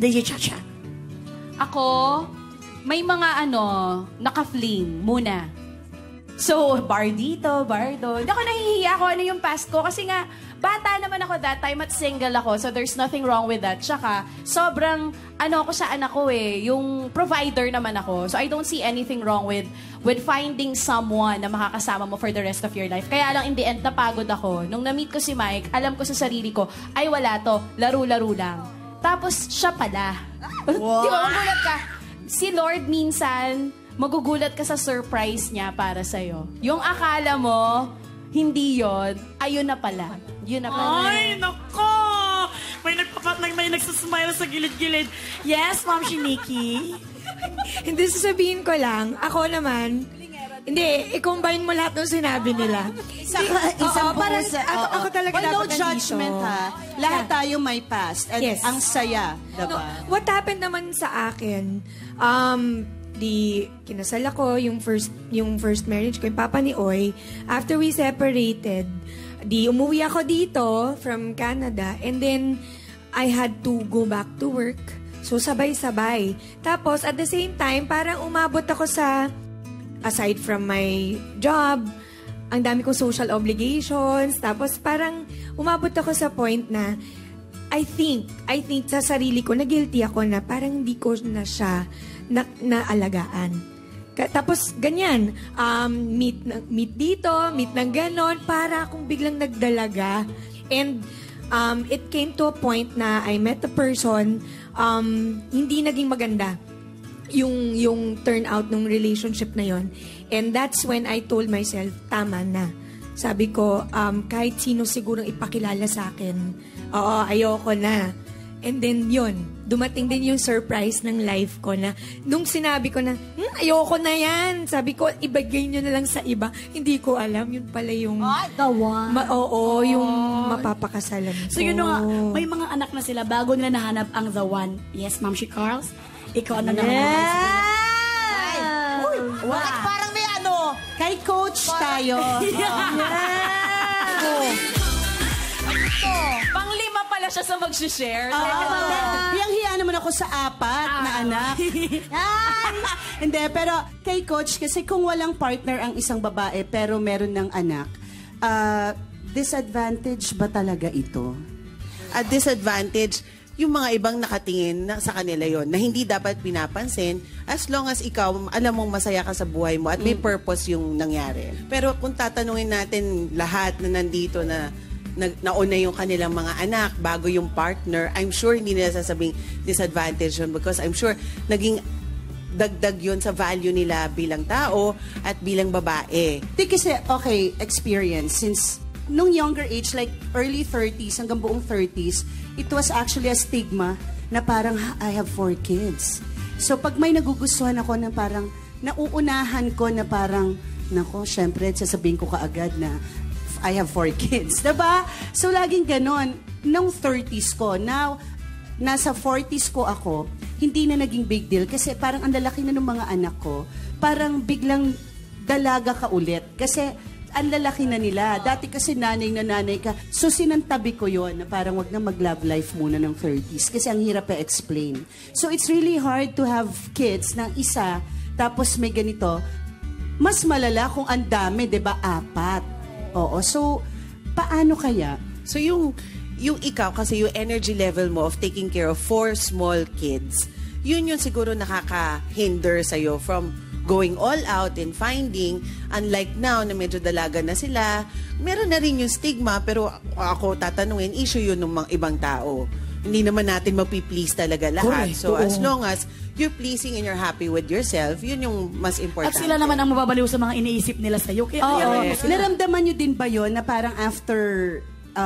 DJ Chacha. Ako, may mga naka-fling muna. So, bar dito, bar doon. Hindi ako nahihiya ako ano yung past ko kasi nga, bata naman ako that time at single ako, so there's nothing wrong with that. Tsaka, sobrang, ako sa anak ko yung provider naman ako. So, I don't see anything wrong with finding someone na makakasama mo for the rest of your life. Kaya lang, in the end, napagod ako. Nung na-meet ko si Mike, alam ko sa sarili ko, ay wala to, laro-laro lang. Tapos, siya pala. Wow. Di ba, magulat ka? Si Lord minsan, magugulat ka sa surprise niya para sa'yo. Yung akala mo, hindi yon, ayun na pala. Yun na pala. Ay, nako! May nagsasmile sa gilid-gilid. Yes, Ma'am Nikki. Hindi, sasabihin ko lang, ako naman, hindi, i-combine mo lahat ng sinabi nila. Ako talaga dapat no judgment, ha? Lahat tayo may past. And ang saya, diba? No, what happened naman sa akin, kinasal ako, yung first marriage ko, yung papa ni Oy. After we separated, umuwi ako dito from Canada, and then I had to go back to work. So, sabay-sabay. Tapos, at the same time, parang umabot ako sa, aside from my job, ang dami kong social obligations. Tapos, parang umabot ako sa point na, I think sa sarili ko, na guilty ako na parang hindi ko na siya naalagaan. Tapos, ganyan, meet dito, meet ng ganon, para akong biglang nagdalaga. And, it came to a point na I met a person, hindi naging maganda yung turnout ng relationship na yon. And that's when I told myself, tama na. Sabi ko, kahit sino sigurong ipakilala sa akin, oo, ayoko na. And then yun, dumating din yung surprise ng life ko na, nung sinabi ko na, ayoko na yan. Sabi ko, ibagay nyo na lang sa iba. Hindi ko alam, yun pala yung... the one. Yung mapapakasalan ko. So yun nga, may mga anak na sila bago nila nahanap ang the one. Yes, Ma'am Carls? Ikaw na naman. Uy, bakit parang may kay coach tayo. Panglima pala siya sa mag-share. Hiyang-hiya naman ako sa 4 na anak. Hindi, pero kay coach, kasi kung walang partner ang isang babae pero meron ng anak, disadvantage ba talaga ito? At disadvantage, yung mga ibang nakatingin sa kanila yon na hindi dapat pinapansin as long as ikaw, alam mong masaya ka sa buhay mo at may purpose yung nangyari. Pero kung tatanungin natin lahat na nandito na nauna yung kanilang mga anak bago yung partner, I'm sure hindi nila sasabing disadvantage yun because I'm sure naging dagdag yun sa value nila bilang tao at bilang babae. Kasi, experience. Since nung younger age, like early 30s hanggang buong 30s, it was actually a stigma na parang, I have 4 kids. So, pag may nagugustuhan ako na parang, nauunahan ko na parang, nako, syempre, sasabihin ko kaagad na, I have 4 kids. Diba? So, laging ganon. Nung 30s ko, now, nasa 40s ko ako, hindi na naging big deal. Kasi parang ang lalaki na ng mga anak ko, parang biglang dalaga ka ulit. Kasi, ang lalaki na nila. Dati kasi nanay na nanay ka. So, sinantabi ko yon na parang wag na mag-love life muna ng 30s. Kasi ang hirap explain. So, it's really hard to have kids ng isa, tapos may ganito. Mas malala kung ang dami, di ba? 4. Oo. So, paano kaya? So, yung ikaw, kasi yung energy level mo of taking care of 4 small kids, yun yung siguro nakaka-hinder sa'yo from going all out and finding, unlike now na medyo dalaga na sila, meron na rin yung stigma, pero ako tatanungin, issue yun ng mga ibang tao. Hindi naman natin mapiplease talaga lahat. Correct. So as long as you're pleasing and you're happy with yourself, yun yung mas important. At sila naman ang mababaliw sa mga iniisip nila sa'yo. Kaya naramdaman nyo din ba yun na parang after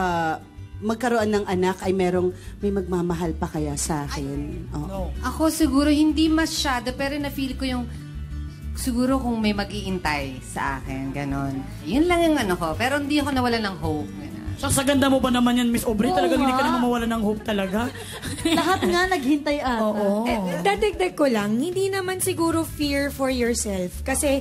magkaroon ng anak ay may magmamahal pa kaya sa akin? No. Ako siguro hindi masyado, pero na-feel ko yung siguro kung may mag-iintay sa akin, ganon. Yun lang yung ko, pero hindi ako nawala ng hope. Sa ganda mo ba naman yan, Miss Aubrey? Talagang hindi ka naman mawala ng hope talaga. Lahat nga naghintay ata. Oo. Dadagdag ko lang, hindi naman siguro fear for yourself. Kasi,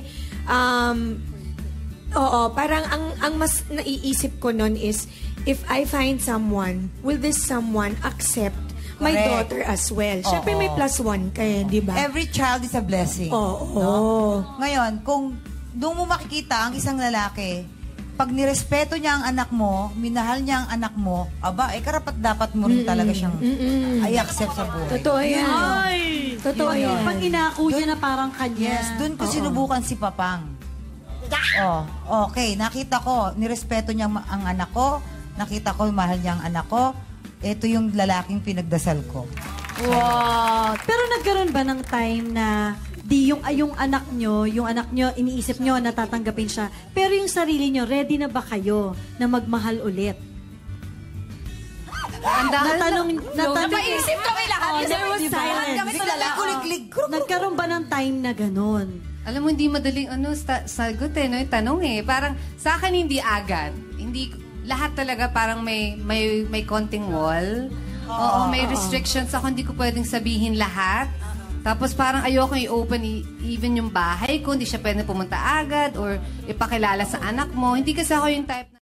parang ang mas naiisip ko nun is, if I find someone, will this someone accept my Correct. daughter as well. Siyempre may plus one kayo, di ba? Every child is a blessing. Oo. Ngayon, kung doon mo makikita ang isang lalaki, pag nirespeto niya ang anak mo, minahal niya ang anak mo, karapat dapat mo rin talaga siyang i-accept sa buhay. Totoo yan. Ay! Totoo yan. Pag inako niya na parang kanya. Yes, doon ko sinubukan si Papang. Okay, nakita ko, nirespeto niya ang anak ko, nakita ko, mahal niya ang anak ko, ito yung lalaking pinagdasal ko. Wow! Pero nagkaroon ba ng time na yung anak nyo iniisip nyo na tatanggapin siya, pero yung sarili nyo, ready na ba kayo na magmahal ulit? Napaisip kami lahat kasi there was silence. kami sa lalaki. Nagkaroon ba ng time na ganun? Alam mo, hindi madaling sagot no? Yung tanong Parang sa akin hindi agad. Hindi, lahat talaga parang may konting wall. Oo, may restrictions ako. Hindi ko pwedeng sabihin lahat. Tapos parang ayoko i-open even yung bahay ko. Hindi siya pwedeng pumunta agad or ipakilala sa anak mo. Hindi kasi ako yung type na